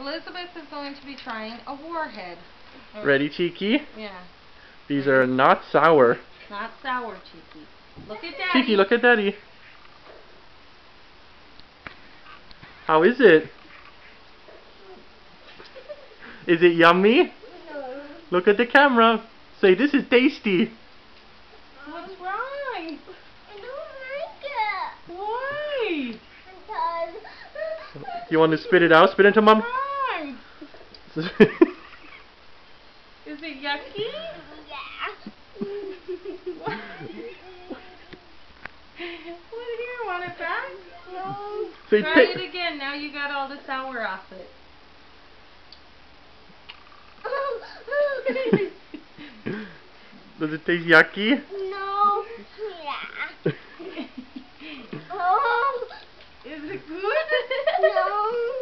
Elizabeth is going to be trying a warhead. Ready, Cheeky? Yeah. These are not sour. Not sour, Cheeky. Look at Daddy. Cheeky, look at Daddy. How is it? Is it yummy? No. Look at the camera. Say, this is tasty. What's wrong? I don't like it. Why? Because You want to spit it out? Spit into Mom. Why? Is it yucky? yeah. What here? Want it back? No. Say, Try it again. Now you got all the sour off it. Does it taste yucky? No. Yeah. Oh. Is it good? No.